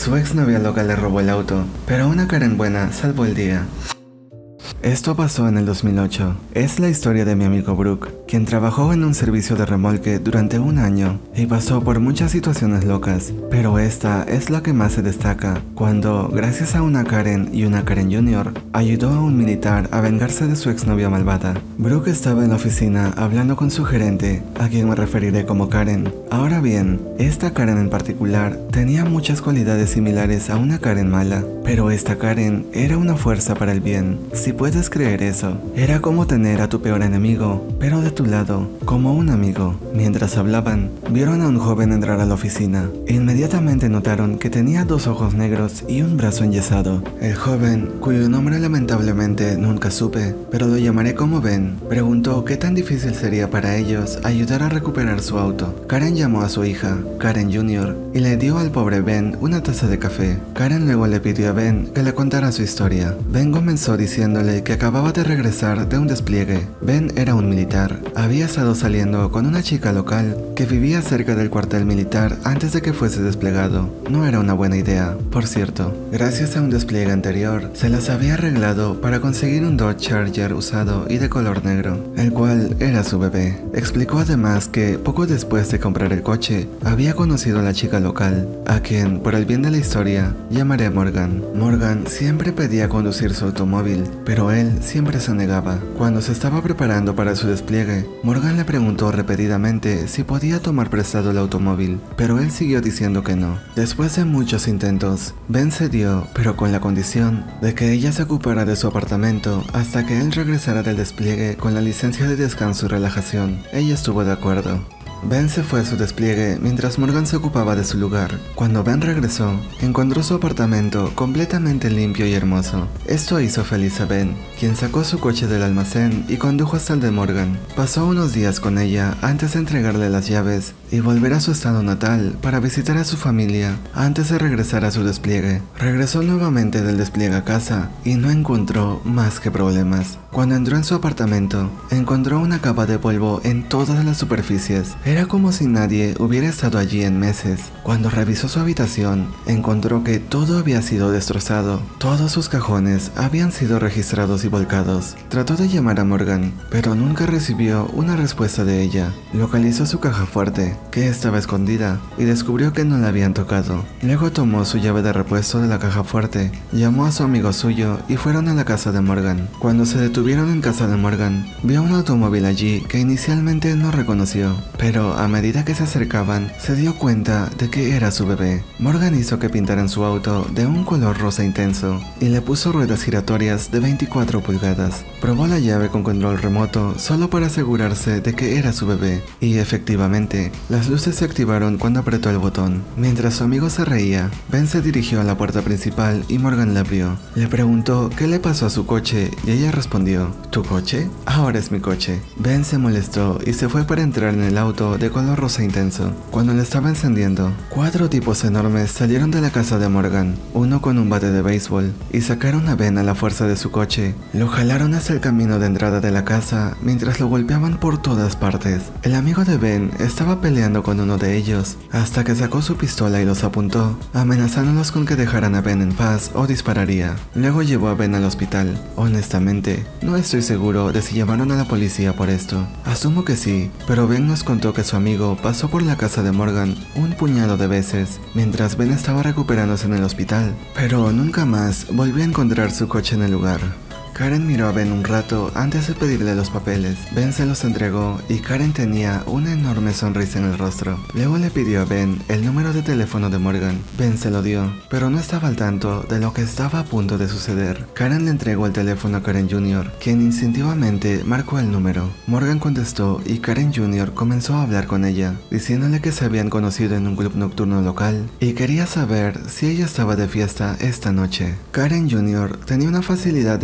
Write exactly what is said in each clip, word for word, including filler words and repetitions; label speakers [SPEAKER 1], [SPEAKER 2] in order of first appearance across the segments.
[SPEAKER 1] Su exnovia loca le robó el auto, pero una Karen buena salvó el día. Esto pasó en el dos mil ocho. Es la historia de mi amigo Brooke, quien trabajó en un servicio de remolque durante un año y pasó por muchas situaciones locas, pero esta es la que más se destaca, cuando, gracias a una Karen y una Karen Junior, ayudó a un militar a vengarse de su exnovia malvada. Brooke estaba en la oficina hablando con su gerente, a quien me referiré como Karen. Ahora bien, esta Karen en particular tenía muchas cualidades similares a una Karen mala, pero esta Karen era una fuerza para el bien. Si puedes creer eso, era como tener a tu peor enemigo, pero de tu lado, como un amigo. Mientras hablaban, vieron a un joven entrar a la oficina. Inmediatamente notaron que tenía dos ojos negros y un brazo enyesado. El joven, cuyo nombre lamentablemente nunca supe, pero lo llamaré como Ben, preguntó qué tan difícil sería para ellos ayudar a recuperar su auto. Karen llamó a su hija, Karen Junior, y le dio al pobre Ben una taza de café. Karen luego le pidió a Ben que le contara su historia. Ben comenzó diciéndole que acababa de regresar de un despliegue. Ben era un militar. Había estado saliendo con una chica local que vivía cerca del cuartel militar antes de que fuese desplegado. No era una buena idea. Por cierto, gracias a un despliegue anterior, se las había arreglado para conseguir un Dodge Charger usado y de color negro, el cual era su bebé. Explicó además que poco después de comprar el coche, había conocido a la chica local, a quien, por el bien de la historia, llamaré Morgan. Morgan siempre pedía conducir su automóvil, pero él siempre se negaba. Cuando se estaba preparando para su despliegue, Morgan le preguntó repetidamente si podía tomar prestado el automóvil, pero él siguió diciendo que no. Después de muchos intentos, Ben cedió, pero con la condición de que ella se ocupara de su apartamento hasta que él regresara del despliegue con la licencia de descanso y relajación. Ella estuvo de acuerdo. Ben se fue a su despliegue mientras Morgan se ocupaba de su lugar. Cuando Ben regresó, encontró su apartamento completamente limpio y hermoso. Esto hizo feliz a Ben, quien sacó su coche del almacén y condujo hasta el de Morgan. Pasó unos días con ella antes de entregarle las llaves y volver a su estado natal para visitar a su familia antes de regresar a su despliegue. Regresó nuevamente del despliegue a casa y no encontró más que problemas. Cuando entró en su apartamento, encontró una capa de polvo en todas las superficies. Era como si nadie hubiera estado allí en meses. Cuando revisó su habitación, encontró que todo había sido destrozado. Todos sus cajones habían sido registrados y volcados. Trató de llamar a Morgan, pero nunca recibió una respuesta de ella. Localizó su caja fuerte, que estaba escondida, y descubrió que no la habían tocado. Luego tomó su llave de repuesto de la caja fuerte, llamó a su amigo suyo y fueron a la casa de Morgan. Cuando se detuvieron en casa de Morgan, vio un automóvil allí que inicialmente no reconoció, pero a medida que se acercaban, se dio cuenta de que era su bebé. Morgan hizo que pintaran su auto de un color rosa intenso y le puso ruedas giratorias de veinticuatro pulgadas. Probó la llave con control remoto solo para asegurarse de que era su bebé, y efectivamente, las luces se activaron cuando apretó el botón. Mientras su amigo se reía, Ben se dirigió a la puerta principal y Morgan la abrió. Le preguntó qué le pasó a su coche y ella respondió: ¿Tu coche? Ahora es mi coche. Ben se molestó y se fue para entrar en el auto de color rosa intenso. Cuando le estaba encendiendo, cuatro tipos enormes salieron de la casa de Morgan, uno con un bate de béisbol, y sacaron a Ben a la fuerza de su coche. Lo jalaron hacia el camino de entrada de la casa mientras lo golpeaban por todas partes. El amigo de Ben estaba peleando con uno de ellos, hasta que sacó su pistola y los apuntó, amenazándolos con que dejaran a Ben en paz o dispararía. Luego llevó a Ben al hospital. Honestamente, no estoy seguro de si llamaron a la policía por esto. Asumo que sí, pero Ben nos contó que su amigo pasó por la casa de Morgan un puñado de veces mientras Ben estaba recuperándose en el hospital, pero nunca más volvió a encontrar su coche en el lugar. Karen miró a Ben un rato antes de pedirle los papeles. Ben se los entregó y Karen tenía una enorme sonrisa en el rostro. Luego le pidió a Ben el número de teléfono de Morgan. Ben se lo dio, pero no estaba al tanto de lo que estaba a punto de suceder. Karen le entregó el teléfono a Karen Junior, quien instintivamente marcó el número. Morgan contestó y Karen Junior comenzó a hablar con ella, diciéndole que se habían conocido en un club nocturno local y quería saber si ella estaba de fiesta esta noche. Karen Junior tenía una facilidad de habla fenomenal.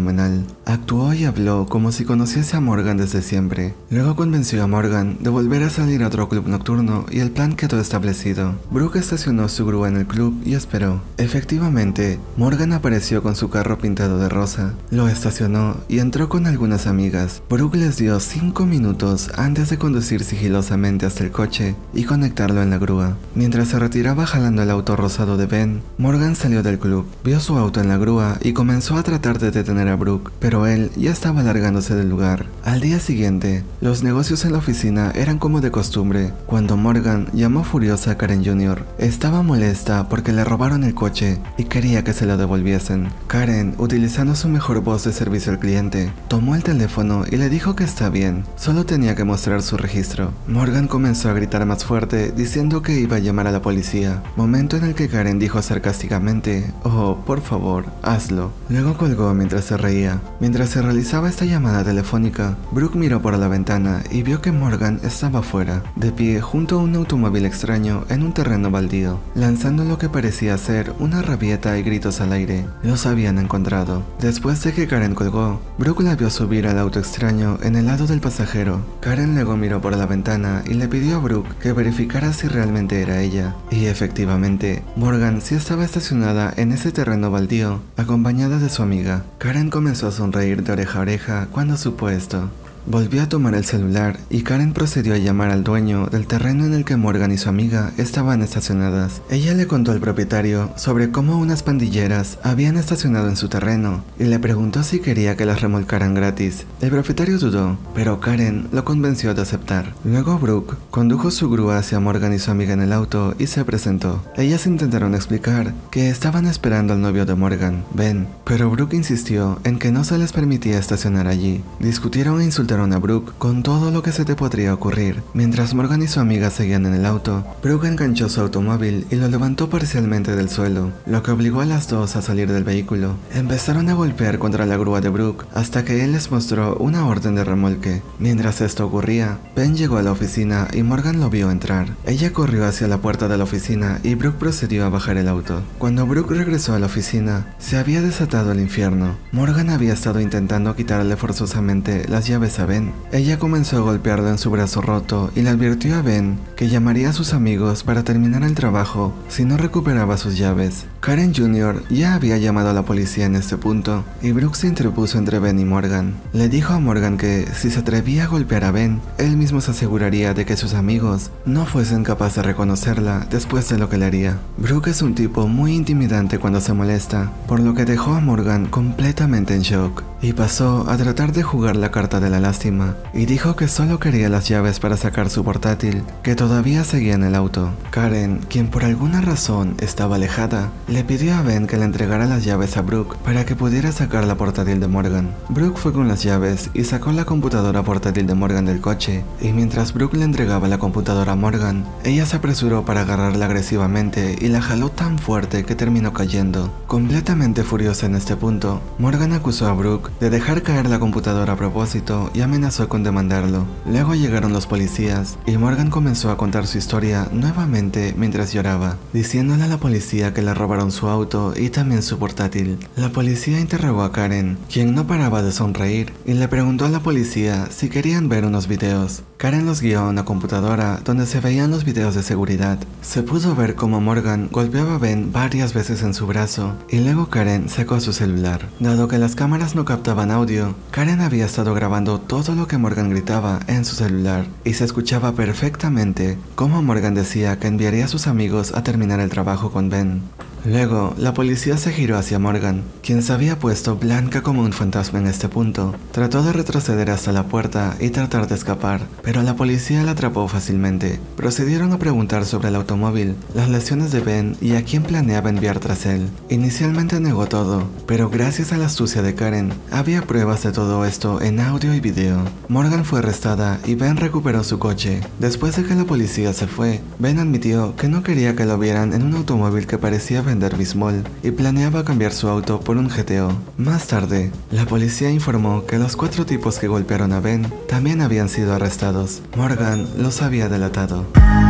[SPEAKER 1] fenomenal. Actuó y habló como si conociese a Morgan desde siempre. Luego convenció a Morgan de volver a salir a otro club nocturno y el plan quedó establecido. Brooke estacionó su grúa en el club y esperó. Efectivamente, Morgan apareció con su carro pintado de rosa. Lo estacionó y entró con algunas amigas. Brooke les dio cinco minutos antes de conducir sigilosamente hasta el coche y conectarlo en la grúa. Mientras se retiraba jalando el auto rosado de Ben, Morgan salió del club, vio su auto en la grúa y comenzó a tratar de detener a Brooke, pero él ya estaba largándose del lugar. Al día siguiente, los negocios en la oficina eran como de costumbre, cuando Morgan llamó furiosa a Karen junior Estaba molesta porque le robaron el coche y quería que se lo devolviesen. Karen, utilizando su mejor voz de servicio al cliente, tomó el teléfono y le dijo que está bien, solo tenía que mostrar su registro. Morgan comenzó a gritar más fuerte, diciendo que iba a llamar a la policía, momento en el que Karen dijo sarcásticamente: "Oh, por favor, hazlo". Luego colgó mientras se reía. Mientras se realizaba esta llamada telefónica, Brooke miró por la ventana y vio que Morgan estaba afuera, de pie junto a un automóvil extraño en un terreno baldío, lanzando lo que parecía ser una rabieta y gritos al aire. Los habían encontrado. Después de que Karen colgó, Brooke la vio subir al auto extraño en el lado del pasajero. Karen luego miró por la ventana y le pidió a Brooke que verificara si realmente era ella. Y efectivamente, Morgan sí estaba estacionada en ese terreno baldío, acompañada de su amiga. Karen comenzó a sonreír de oreja a oreja cuando supo esto. Volvió a tomar el celular y Karen procedió a llamar al dueño del terreno en el que Morgan y su amiga estaban estacionadas. Ella le contó al propietario sobre cómo unas pandilleras habían estacionado en su terreno y le preguntó si quería que las remolcaran gratis. El propietario dudó, pero Karen lo convenció de aceptar. Luego Brooke condujo su grúa hacia Morgan y su amiga en el auto y se presentó. Ellas intentaron explicar que estaban esperando al novio de Morgan, Ben, pero Brooke insistió en que no se les permitía estacionar allí. Discutieron e insultaron a Brooke con todo lo que se te podría ocurrir. Mientras Morgan y su amiga seguían en el auto, Brooke enganchó su automóvil y lo levantó parcialmente del suelo, lo que obligó a las dos a salir del vehículo. Empezaron a golpear contra la grúa de Brooke hasta que él les mostró una orden de remolque. Mientras esto ocurría, Ben llegó a la oficina y Morgan lo vio entrar. Ella corrió hacia la puerta de la oficina y Brooke procedió a bajar el auto. Cuando Brooke regresó a la oficina, se había desatado el infierno. Morgan había estado intentando quitarle forzosamente las llaves a Ben. Ella comenzó a golpearlo en su brazo roto y le advirtió a Ben que llamaría a sus amigos para terminar el trabajo si no recuperaba sus llaves. Karen junior ya había llamado a la policía en este punto y Brooke se interpuso entre Ben y Morgan. Le dijo a Morgan que si se atrevía a golpear a Ben, él mismo se aseguraría de que sus amigos no fuesen capaces de reconocerla después de lo que le haría. Brooke es un tipo muy intimidante cuando se molesta, por lo que dejó a Morgan completamente en shock y pasó a tratar de jugar la carta de la lástima y dijo que solo quería las llaves para sacar su portátil, que todavía seguía en el auto. Karen, quien por alguna razón estaba alejada, le pidió a Ben que le entregara las llaves a Brooke para que pudiera sacar la portátil de Morgan. Brooke fue con las llaves y sacó la computadora portátil de Morgan del coche, y mientras Brooke le entregaba la computadora a Morgan, ella se apresuró para agarrarla agresivamente y la jaló tan fuerte que terminó cayendo. Completamente furiosa en este punto, Morgan acusó a Brooke de dejar caer la computadora a propósito y amenazó con demandarlo. Luego llegaron los policías y Morgan comenzó a contar su historia nuevamente mientras lloraba, diciéndole a la policía que le robaron su auto y también su portátil. La policía interrogó a Karen, quien no paraba de sonreír, y le preguntó a la policía si querían ver unos videos. Karen los guió a una computadora donde se veían los videos de seguridad. Se pudo ver cómo Morgan golpeaba a Ben varias veces en su brazo y luego Karen sacó su celular. Dado que las cámaras no captaban audio, Karen había estado grabando todo lo que Morgan gritaba en su celular y se escuchaba perfectamente cómo Morgan decía que enviaría a sus amigos a terminar el trabajo con Ben. Luego, la policía se giró hacia Morgan, quien se había puesto blanca como un fantasma en este punto. Trató de retroceder hasta la puerta y tratar de escapar, pero la policía la atrapó fácilmente. Procedieron a preguntar sobre el automóvil, las lesiones de Ben y a quién planeaba enviar tras él. Inicialmente negó todo, pero gracias a la astucia de Karen, había pruebas de todo esto en audio y video. Morgan fue arrestada y Ben recuperó su coche. Después de que la policía se fue, Ben admitió que no quería que lo vieran en un automóvil que parecía vender bismol y planeaba cambiar su auto por un G T O. Más tarde, la policía informó que los cuatro tipos que golpearon a Ben también habían sido arrestados. Morgan los había delatado.